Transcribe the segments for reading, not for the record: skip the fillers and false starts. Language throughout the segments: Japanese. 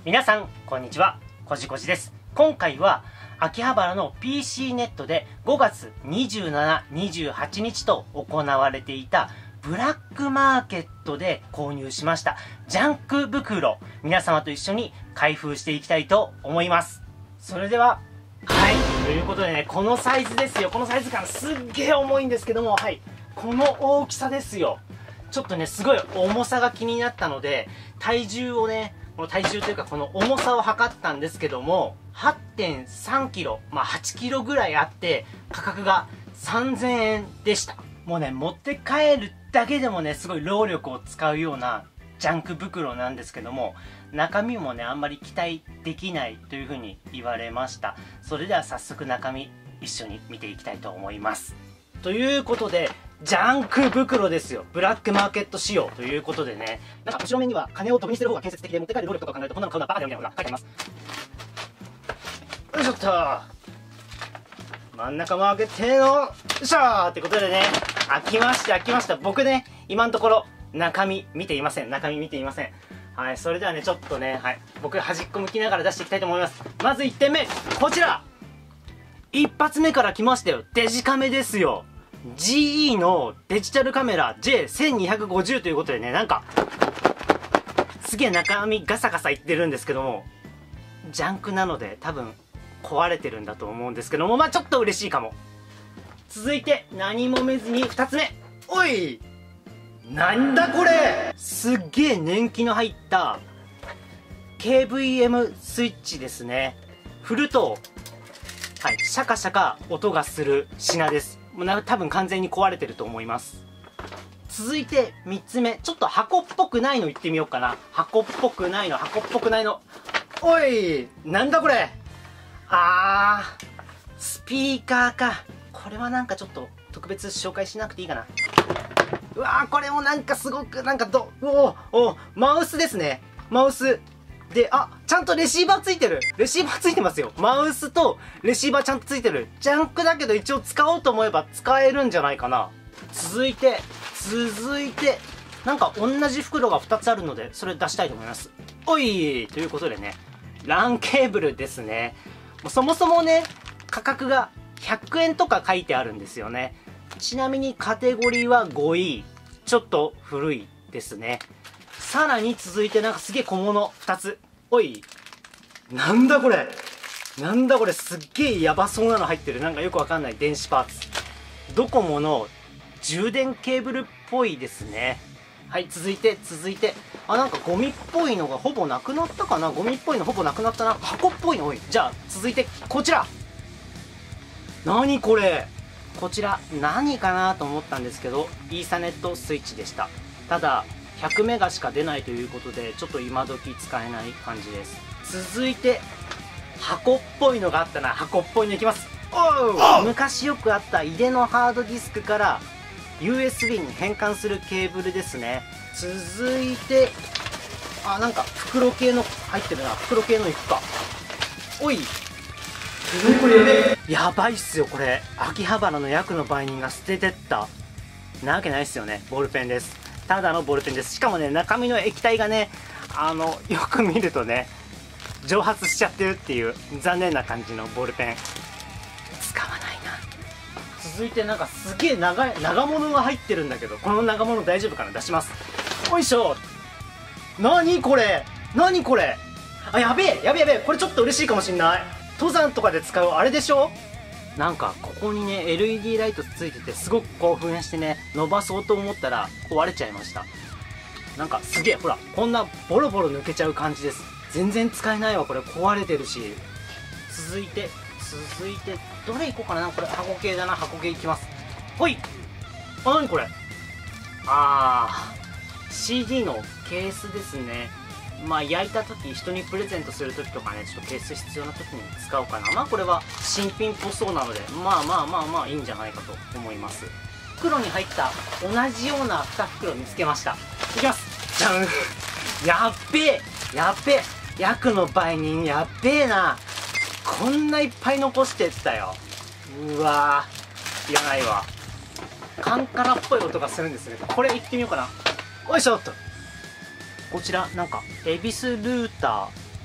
皆さんこんにちは、こじこじです。今回は秋葉原の PC ネットで5月27、28日と行われていたブラックマーケットで購入しましたジャンク袋、皆様と一緒に開封していきたいと思います。それではということでね、このサイズですよ。このサイズ感すっげえ重いんですけども、この大きさですよ。ちょっとね、すごい重さが気になったので、体重をね、この体重というかこの重さを測ったんですけども、8.3 キロ、8キロぐらいあって、価格が3000円でした。もうね、持って帰るだけでもね、すごい労力を使うようなジャンク袋なんですけども、中身もね、あんまり期待できないというふうに言われました。それでは早速中身一緒に見ていきたいと思います。ということで、ジャンク袋ですよ。ブラックマーケット仕様ということでね、なんか後ろ面には金を得にする方が建設的で持って帰る労力とか考えるとこんなの買うのはバカだよみたいなことが書いてあります。よいしょっと、真ん中も開けてのよいしょーってことでね、開きました。僕ね、今のところ中身見ていません。それではね、ちょっとね、僕端っこ向きながら出していきたいと思います。まず1点目、こちら一発目から来ましたよ。デジカメですよ。GE のデジタルカメラ J1250 ということでね、なんかすげえ中身ガサガサいってるんですけども、ジャンクなので多分壊れてるんだと思うんですけども、ちょっと嬉しいかも。続いて何もめずに2つ目、おいなんだこれ、すっげえ年季の入った KVM スイッチですね。振るとシャカシャカ音がする品です。もう多分完全に壊れてると思います。続いて3つ目、ちょっと箱っぽくないのいってみようかな。箱っぽくないの。おいなんだこれ、スピーカーか。これはなんかちょっと特別紹介しなくていいかな。うわー、これもなんかすごくなんかマウスですね。マウスで、ちゃんとレシーバーついてる。レシーバーついてますよ。マウスとレシーバーちゃんとついてる。ジャンクだけど一応使おうと思えば使えるんじゃないかな。続いてなんか同じ袋が2つあるので、それ出したいと思います。おいということでね、LAN ケーブルですね。そもそもね、価格が100円とか書いてあるんですよね。ちなみにカテゴリーは5位。ちょっと古いですね。さらに続いてなんかすげえ小物2つ。おいなんだこれ、すっげえヤバそうなの入ってる。なんかよくわかんない電子パーツ。ドコモの充電ケーブルっぽいですね。続いてなんかゴミっぽいのがほぼなくなったかな。ゴミっぽいのほぼなくなったな。箱っぽいの。じゃあ続いてこちら、何これ。こちら何かなと思ったんですけど、イーサネットスイッチでした。ただ100メガしか出ないということで、ちょっと今時使えない感じです。続いて箱っぽいのがあったな。箱っぽいのいきます。昔よくあった入れのハードディスクから USB に変換するケーブルですね。続いてなんか袋系の入ってるな。袋系のいくか。おいこれやばいっすよ。これ秋葉原のヤクの売人が捨ててったなわけないっすよね。ボールペンです。ただのボールペンです。しかもね、中身の液体がね、よく見るとね、蒸発しちゃってるっていう残念な感じのボールペン。使わないな。続いてなんかすげえ長物が入ってるんだけど、この長物大丈夫かな。出します。よいしょ。何これやべえ、これちょっと嬉しいかもしんない。登山とかで使うあれでしょ。なんかここにね LED ライトついてて、すごく興奮してね、伸ばそうと思ったら壊れちゃいました。なんかすげえ、ほらこんなボロボロ抜けちゃう感じです。全然使えないわ。これ壊れてるし。続いてどれいこうかな。これ箱系だな。箱系いきます。ほい。何これ。CD のケースですね。焼いた時、人にプレゼントする時とかね、ちょっとケース必要な時に使おうかな。これは新品っぽそうなので、いいんじゃないかと思います。袋に入った同じような2袋見つけました。いきます。じゃんやっべえヤクの売人やっべえな。こんないっぱい残してったよ。うわー、いらないわ。カンカラっぽい音がするんですね。これいってみようかな。よいしょっと。こちらなんか恵比寿ルーター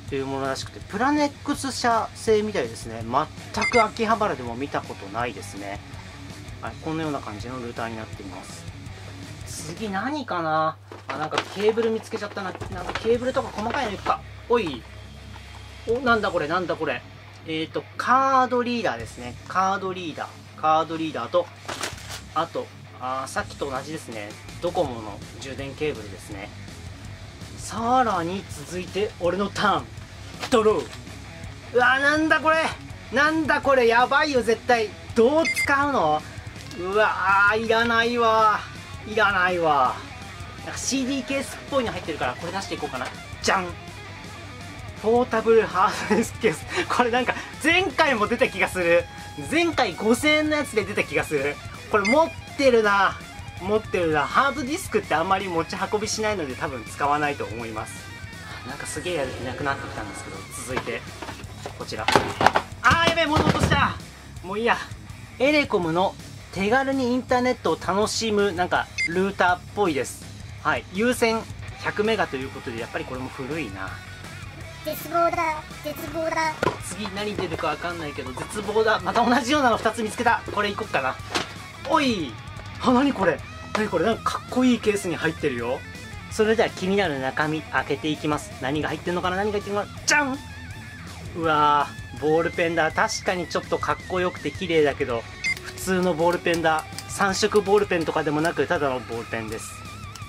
というものらしくて、プラネックス社製みたいですね。全く秋葉原でも見たことないですね。はい、このような感じのルーターになっています。次何かなあ、なんかケーブル見つけちゃったな。なんかケーブルとか細かいのいくか。おい。お、なんだこれ、なんだこれ。カードリーダーですね。カードリーダーと、あと、さっきと同じですね。ドコモの充電ケーブルですね。さらに続いて、俺のターン。ドロー。うわ、なんだこれ。なんだこれ、やばいよ、絶対。どう使うの？うわー、いらないわ。いらないわ。なんか CD ケースっぽいの入ってるから、これ出していこうかな。じゃん。ポータブルハードディスクケース。これなんか、前回も出た気がする。前回5000円のやつで出た気がする。これ持ってるな。持ってるな。ハードディスクってあんまり持ち運びしないので多分使わないと思います。なんかすげえやる気なくなってきたんですけど、続いて、こちら。やべえ、物落とした。もういいや。エレコムの手軽にインターネットを楽しむ、なんか、ルーターっぽいです。はい。有線100メガということで、やっぱりこれも古いな。 絶望だ、絶望だ。 次何出るかわかんないけど、絶望だ。また同じようなの2つ見つけた。これいこっかな。おい。何これ。何これ。なんかかっこいいケースに入ってるよ。それでは気になる中身開けていきます。何が入ってんのかな、何が入ってんのかな。じゃん。うわー、ボールペンだ。確かにちょっとかっこよくて綺麗だけど、普通のボールペンだ。3色ボールペンとかでもなく、ただのボールペンです。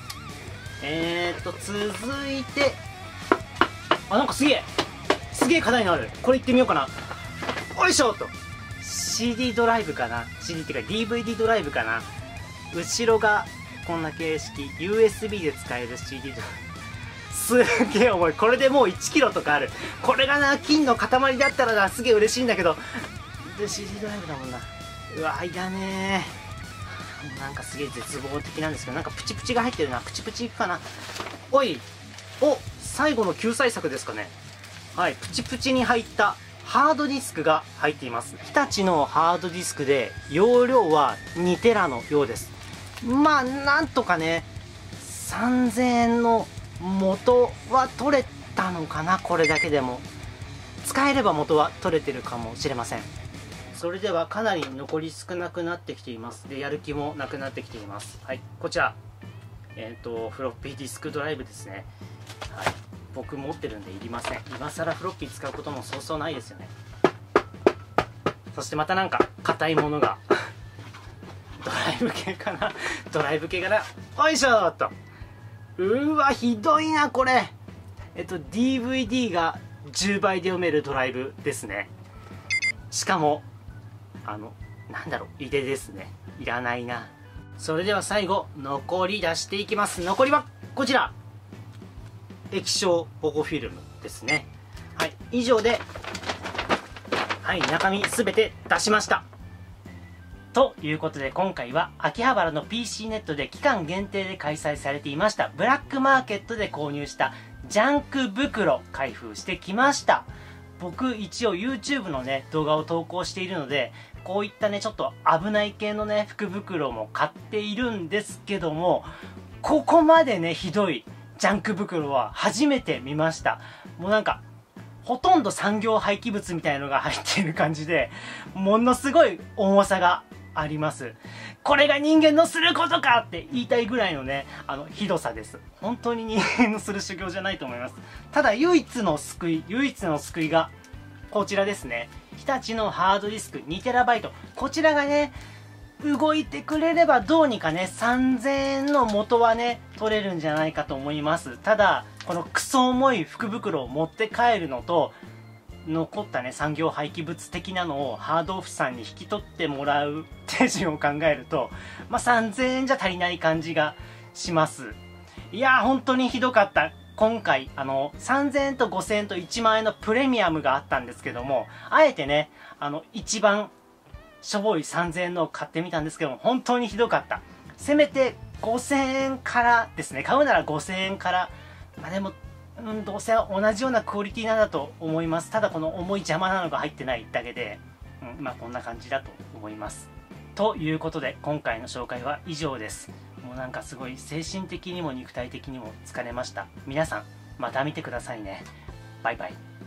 続いて、なんかすげえ課題のある。これいってみようかな。おいしょと。CD ドライブかな。CD っていうか DVD ドライブかな。後ろがこんな形式。USB で使える CD ドライブ。すげえ重い。これでもう1キロとかある。これがな、金の塊だったらな、すげえ嬉しいんだけど。で、CD ドライブだもんな。うわ、いらねえ。なんかすげえ絶望的なんですけど、なんかプチプチが入ってるな。プチプチいくかな。おい。最後の救済策ですかね。はい、プチプチに入ったハードディスクが入っています。日立のハードディスクで容量は2テラのようです。まあなんとかね、3000円の元は取れたのかな。これだけでも使えれば元は取れてるかもしれません。それではかなり残り少なくなってきています。で、やる気もなくなってきています。はい、こちらフロッピーディスクドライブですね。はい、僕持ってるんでいりません。今更フロッピー使うこともそうそうないですよね。そしてまたなんか硬いものがドライブ系かな。ドライブ系かな。よいしょーっと。うわ、ひどいなこれ。DVD が10倍で読めるドライブですね。しかもなんだろう、入れですね。いらないな。それでは最後、残り出していきます。残りはこちら、液晶保護フィルムですね。はい、以上で、はい、中身すべて出しました。ということで、今回は秋葉原の PC ネットで期間限定で開催されていましたブラックマーケットで購入したジャンク袋開封してきました。僕一応 YouTube のね動画を投稿しているので、こういったねちょっと危ない系のね福袋も買っているんですけども、ここまでねひどいジャンク袋は初めて見ました。もうなんかほとんど産業廃棄物みたいのが入っている感じで、ものすごい重さがあります。これが人間のすることかって言いたいぐらいのねひどさです。本当に人間のする修行じゃないと思います。ただ唯一の救いがこちらですね。日立のハードディスク 2TB、 こちらがね動いてくれればどうにかね3000円の元はね取れるんじゃないかと思います。ただこのクソ重い福袋を持って帰るのと、残ったね産業廃棄物的なのをハードオフさんに引き取ってもらう手順を考えると、3000円じゃ足りない感じがします。いやー本当にひどかった。今回3000円と5000円と1万円のプレミアムがあったんですけども、あえてね一番しょぼい3000円のを買ってみたんですけども、本当にひどかった。せめて5000円からですね。買うなら5000円から。でもどうせ同じようなクオリティなんだと思います。ただこの重い邪魔なのが入ってないだけで、こんな感じだと思います。ということで今回の紹介は以上です。もうなんかすごい精神的にも肉体的にも疲れました。皆さんまた見てくださいね。バイバイ。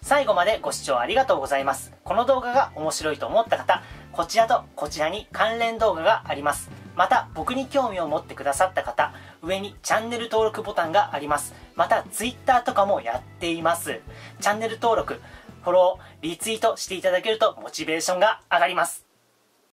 最後までご視聴ありがとうございます。この動画が面白いと思った方、こちらとこちらに関連動画があります。また僕に興味を持ってくださった方、上にチャンネル登録ボタンがあります。また Twitter とかもやっています。チャンネル登録、フォロー、リツイートしていただけるとモチベーションが上がります。